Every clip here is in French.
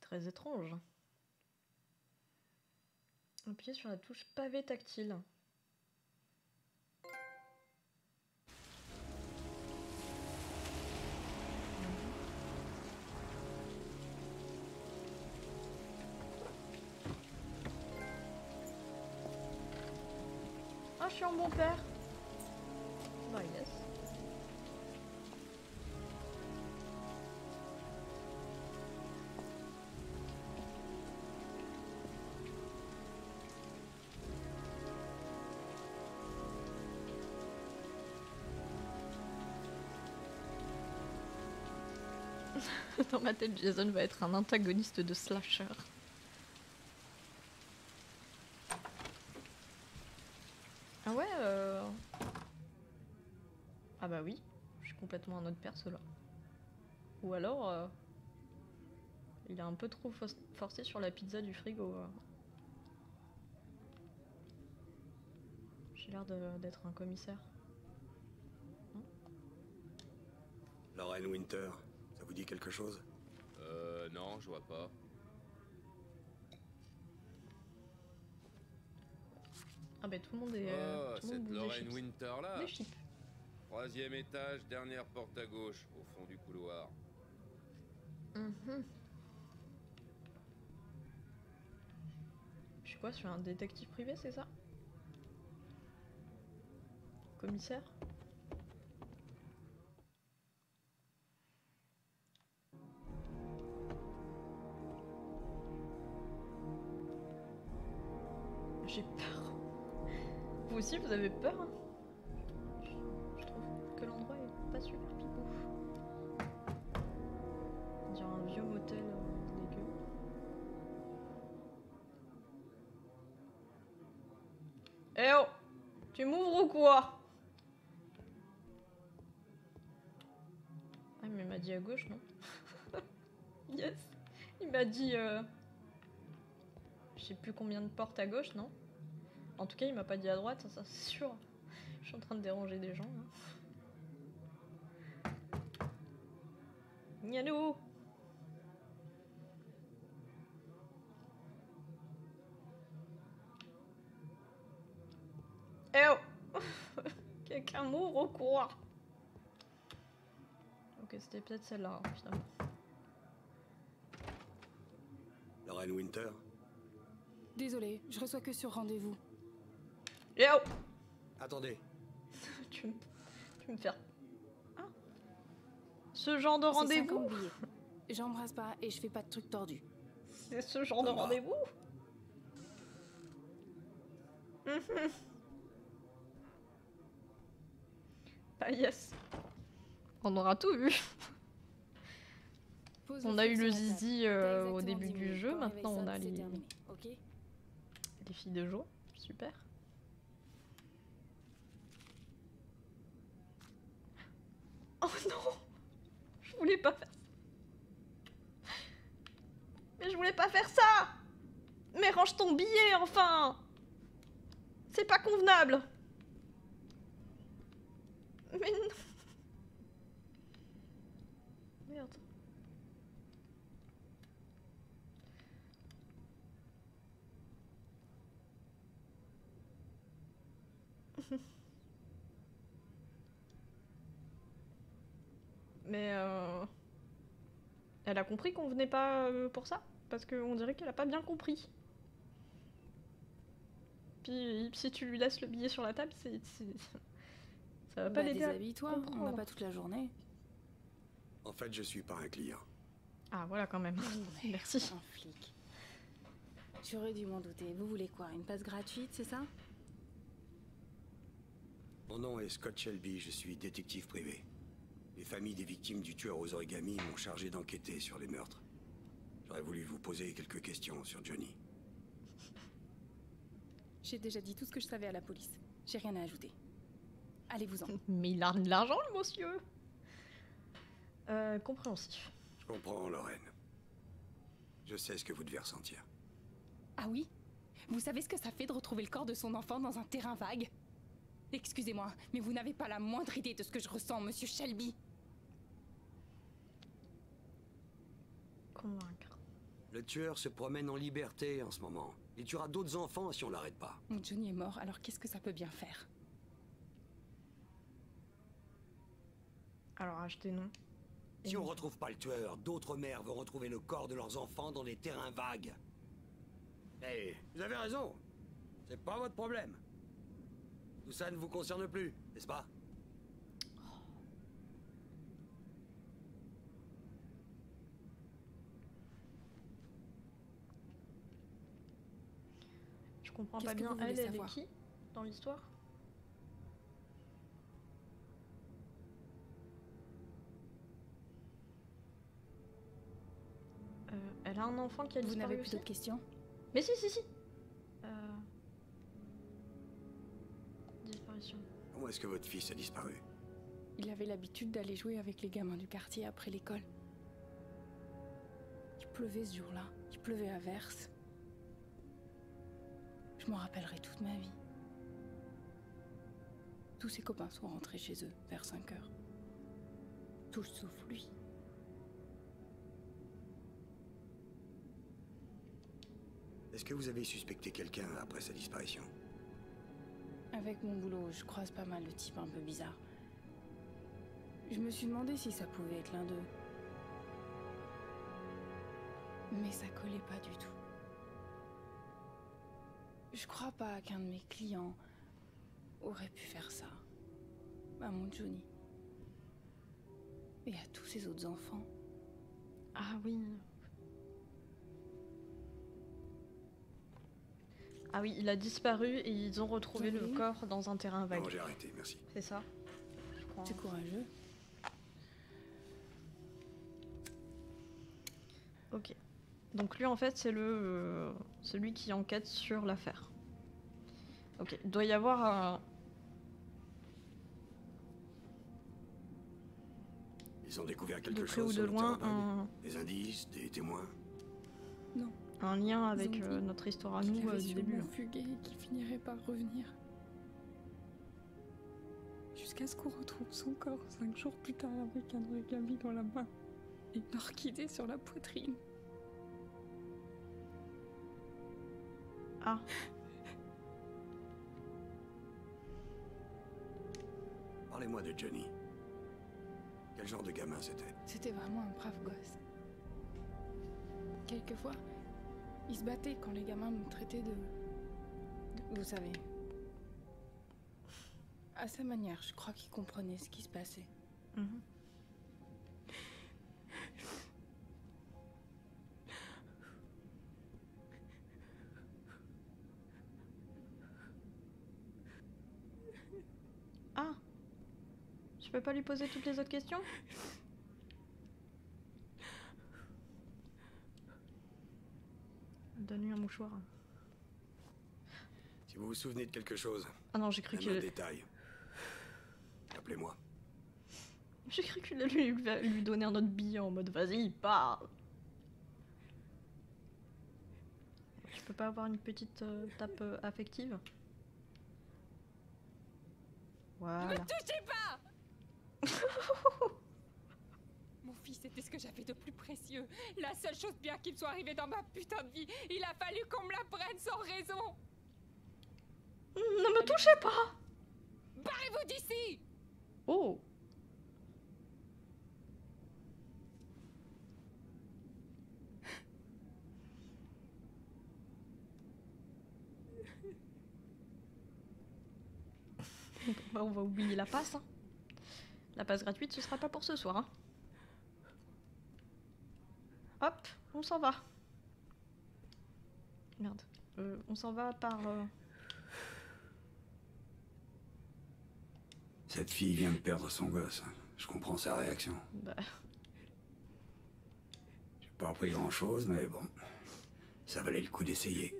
très étrange. Appuyez sur la touche pavé tactile. Ah, je suis un bon père. Bah yes. Dans ma tête, Jason va être un antagoniste de slasher. Ah ouais Ah bah oui, je suis complètement un autre perso là. Ou alors, il a un peu trop forcé sur la pizza du frigo. J'ai l'air d'être un commissaire. Lorraine Winter, ça vous dit quelque chose? Non, je vois pas. Ah bah tout le monde est... Oh, tout le monde cette bouffe Lorraine des chips. Winter là. Des chips. 3e étage, dernière porte à gauche, au fond du couloir. Je suis quoi, je suis un détective privé, c'est ça? Commissaire? J'ai peur. Vous aussi, vous avez peur hein? Je trouve que l'endroit est pas super pipou. On dirait un vieux motel dégueu. Eh oh! Tu m'ouvres ou quoi? Ah mais il m'a dit à gauche, non? Yes! Il m'a dit... Je sais plus combien de portes à gauche, non? En tout cas, il m'a pas dit à droite, ça c'est sûr. Je suis en train de déranger des gens, là. Nianou! Eh oh! Quelqu'un m'ouvre ou quoi? Ok, c'était peut-être celle-là, hein, finalement. Lorraine Winter? Désolée, je reçois que sur rendez-vous. Eh oh! Attendez. Tu me faire... Ah. Ce genre de C'est 50 rendez-vous? billets. J'embrasse pas et je fais pas de trucs tordus. C'est ce genre de rendez-vous? Ah yes. On aura tout vu. Pose On le a feu eu sur le la table. zizi T'as au exactement début 10 du minutes. jeu, Quand maintenant on réveille a sonne, c'est les terminé, ok? filles de joie. Super. Oh non! Je voulais pas faire ça. Mais je voulais pas faire ça! Mais range ton billet, enfin! C'est pas convenable! Mais non! Merde. Mais elle a compris qu'on venait pas pour ça? Parce qu'on dirait qu'elle a pas bien compris. Puis si tu lui laisses le billet sur la table, ça va pas l'aider à Déshabille-toi, on n'a comprendre. pas toute la journée. En fait, je suis pas un client. Ah voilà quand même. Merci. Un flic. J'aurais dû m'en douter. Vous voulez quoi? Une passe gratuite, c'est ça? Mon nom est Scott Shelby, je suis détective privé. Les familles des victimes du tueur aux origamis m'ont chargé d'enquêter sur les meurtres. J'aurais voulu vous poser quelques questions sur Johnny. J'ai déjà dit tout ce que je savais à la police. J'ai rien à ajouter. Allez-vous-en. Mais il a de l'argent le monsieur. Compréhensif. Je comprends, Lorraine. Je sais ce que vous devez ressentir. Ah oui? Vous savez ce que ça fait de retrouver le corps de son enfant dans un terrain vague? Excusez-moi, mais vous n'avez pas la moindre idée de ce que je ressens, monsieur Shelby. Convaincre. Le tueur se promène en liberté en ce moment. Il tuera d'autres enfants si on l'arrête pas. Mon Johnny est mort, alors qu'est-ce que ça peut bien faire? Alors, achetez non. Si on retrouve pas le tueur, d'autres mères vont retrouver le corps de leurs enfants dans des terrains vagues. Eh, vous avez raison. C'est pas votre problème. Tout ça ne vous concerne plus, n'est-ce pas? Je comprends Qu'est-ce pas que bien, vous voulez elle est savoir? qui dans l'histoire? Elle a un enfant qui a Vous disparu n'avez plus aussi. d'autres questions? Mais si, si, si. Disparition. Comment est-ce que votre fils a disparu? Il avait l'habitude d'aller jouer avec les gamins du quartier après l'école. Il pleuvait ce jour-là. Il pleuvait à verse. Je m'en rappellerai toute ma vie. Tous ses copains sont rentrés chez eux vers 5 heures. Tous sauf lui. Est-ce que vous avez suspecté quelqu'un après sa disparition? Avec mon boulot, je croise pas mal de types un peu bizarres. Je me suis demandé si ça pouvait être l'un d'eux. Mais ça collait pas du tout. Je crois pas qu'un de mes clients aurait pu faire ça. À mon Johnny. Et à tous ses autres enfants. Ah oui. Ah oui, il a disparu et ils ont retrouvé le Oui. corps dans un terrain vague. Non, j'ai arrêté, merci. C'est ça, je crois. C'est courageux. Ok. Donc lui en fait c'est le celui qui enquête sur l'affaire. Ok, il doit y avoir un... Ils ont découvert quelque de près chose ou sur de le loin terrain vague? Des indices, des témoins? Non. un lien avec Ils ont dit notre histoire à qu'il nous avait du début. sûrement fugué et qu'il finirait par revenir. Jusqu'à ce qu'on retrouve son corps 5 jours plus tard avec un origami dans la main et une orchidée sur la poitrine. Ah, Parlez-moi de Johnny. Quel genre de gamin c'était? C'était vraiment un brave gosse. Quelquefois, il se battait quand les gamins me traitaient de... Vous savez. À sa manière, je crois qu'il comprenait ce qui se passait. mhm. Ah, je peux pas lui poser toutes les autres questions? Donne-lui un mouchoir. Si vous vous souvenez de quelque chose, Ah non, j'ai cru même un que... détail, appelez-moi. J'ai cru qu'il allait lui donner un autre billet en mode vas-y, parle. Je peux pas avoir une petite tape affective? Voilà. Touchez pas! Mon fils était ce que j'avais de plus précieux. La seule chose bien qui me soit arrivée dans ma putain de vie. Il a fallu qu'on me la prenne sans raison. Ne me touchez pas! Barrez-vous d'ici! Oh! Bah, on va oublier la passe. Hein. La passe gratuite, ce sera pas pour ce soir. Hein. Hop, on s'en va. Merde. On s'en va par... Cette fille vient de perdre son gosse. Je comprends sa réaction. Bah, J'ai pas appris grand-chose, mais bon. Ça valait le coup d'essayer.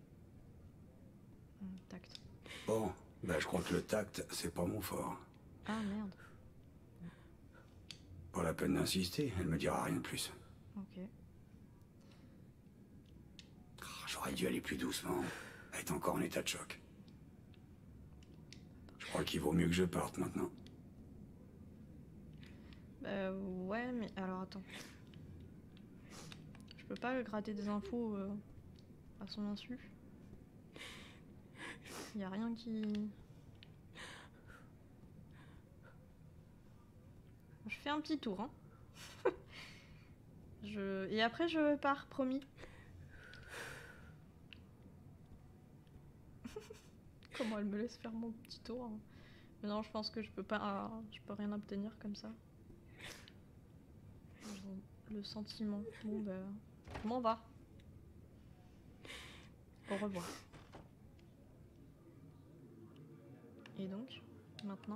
tact. Bon, bah je crois que le tact, c'est pas mon fort. Ah merde. Pas la peine d'insister, elle me dira rien de plus. Ok. J'aurais dû aller plus doucement. Elle est encore en état de choc. Je crois qu'il vaut mieux que je parte maintenant. Bah ouais, mais alors attends. Je peux pas gratter des infos à son insu. Y a rien qui... Je fais un petit tour, hein. Et après je pars, promis. Comment elle me laisse faire mon petit tour, hein. Mais non, je pense que je peux pas... Je peux rien obtenir comme ça. Le sentiment. Bon bah... Je m'en va. Au revoir. Et donc, maintenant...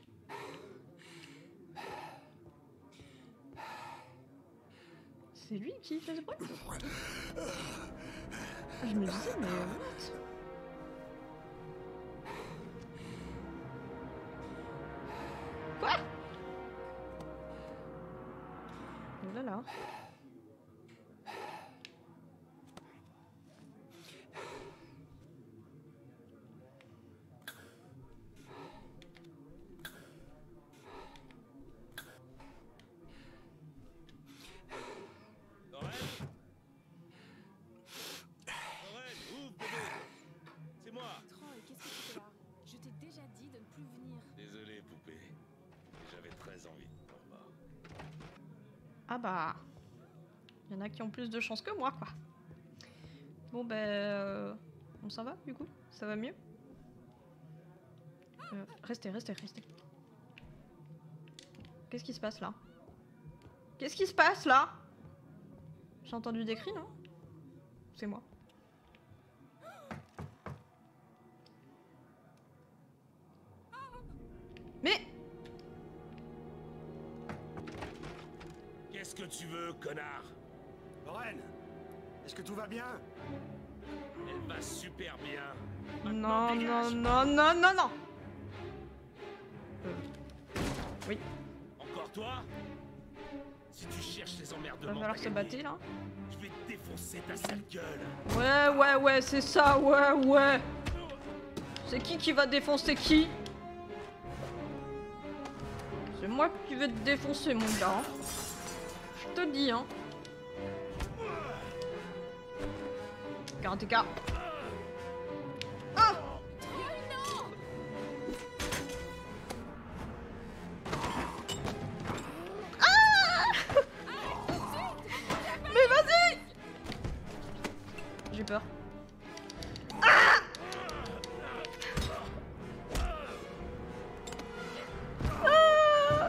C'est lui qui fait ce bruit? Je me disais, mais what? Quoi? Oh là là. Ah bah... Il y en a qui ont plus de chance que moi, quoi. Bon ben... On s'en va, du coup? Ça va mieux? Restez, restez, restez. Qu'est-ce qui se passe, là? Qu'est-ce qui se passe, là? J'ai entendu des cris, non? C'est moi. Mais... Qu'est-ce que tu veux, connard? Lorraine, est-ce que tout va bien? Elle va super bien. Non, non, non, non, non, non. Oui. Encore toi? Si tu cherches les emmerdements, Va falloir se battre, là. je vais te défoncer ta sale gueule. Ouais, ouais, ouais, c'est ça, ouais, ouais. C'est qui va défoncer qui? C'est moi qui vais te défoncer, mon gars. Hein. Je te dis, hein. Karateka. Ah! Mais vas-y! J'ai peur. Ah! Ah!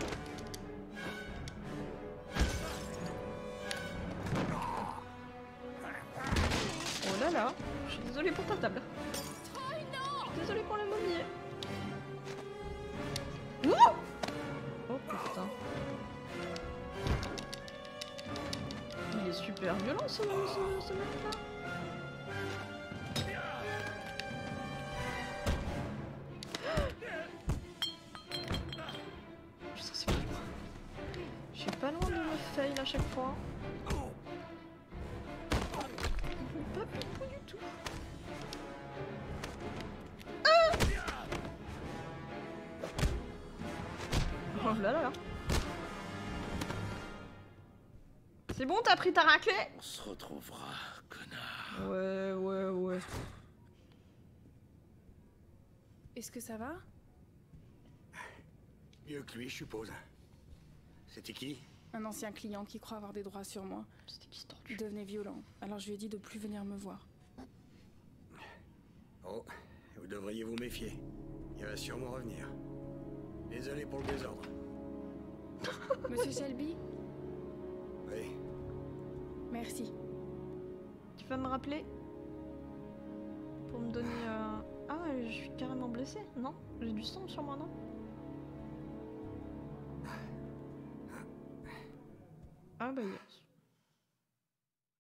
Oh là là, je suis désolée pour ta table. Je suis désolée pour la momie. Ouh! Oh putain. Il est super violent ce mec-là. Putain, c'est pas loin. Je suis pas loin de me fail à chaque fois. Pas pipou du tout. Ah! Oh là là là. C'est bon, t'as pris ta raclée? On se retrouvera, connard. Ouais, ouais, ouais. Est-ce que ça va? Mieux que lui, je suppose. C'était qui? Un ancien client qui croit avoir des droits sur moi. C'était qui ce Il tordu? devenait violent, alors je lui ai dit de plus venir me voir. Oh, vous devriez vous méfier. Il va sûrement revenir. Désolé pour le désordre. Monsieur Shelby? Oui. Merci. Tu vas me rappeler? Pour me donner... Ah, je suis carrément blessée, non? J'ai du sang sur moi, non? Ah bah yes.